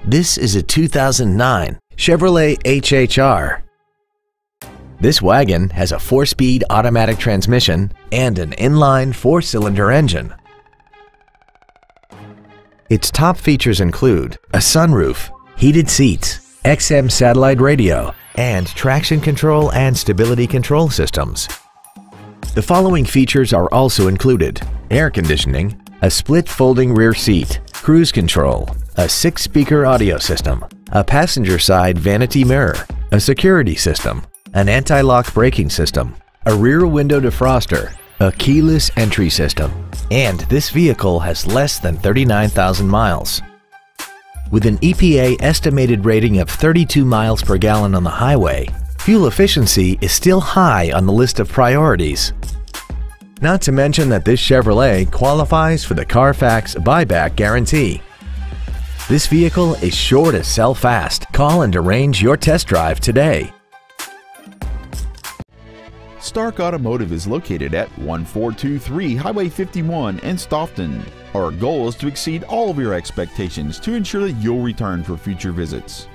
This is a 2009 Chevrolet HHR. This wagon has a 4-speed automatic transmission and an inline 4-cylinder engine. Its top features include a sunroof, heated seats, XM satellite radio, and traction control and stability control systems. The following features are also included: air conditioning, a split folding rear seat, cruise control, a 6-speaker audio system, a passenger side vanity mirror, a security system, an anti-lock braking system, a rear window defroster, a keyless entry system, and this vehicle has less than 39,000 miles. With an EPA estimated rating of 32 miles per gallon on the highway, fuel efficiency is still high on the list of priorities. Not to mention that this Chevrolet qualifies for the Carfax buyback guarantee. This vehicle is sure to sell fast. Call and arrange your test drive today. Stark Automotive is located at 1423 Highway 51 in Stoughton. Our goal is to exceed all of your expectations to ensure that you'll return for future visits.